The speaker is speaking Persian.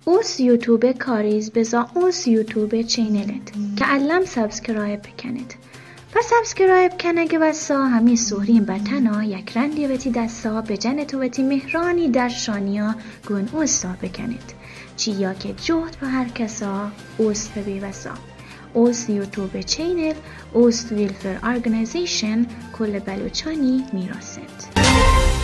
اوس يوتيوب كاريز بزا اوس يوتيوب چینلت که علم سابسکرایب بکنید. و سابسکرایب کنگه وسا همی سوریم بطنا یک رندی ویتی دستا به جنتو ویتی مهرانی در شانیا گون اوستا بکنید. چیا که جهد به هر کسا اوست بی وسا. اوست یوتیوب چینل اوست ویلفر ارگنیزیشن کل بلوچانی میراسد.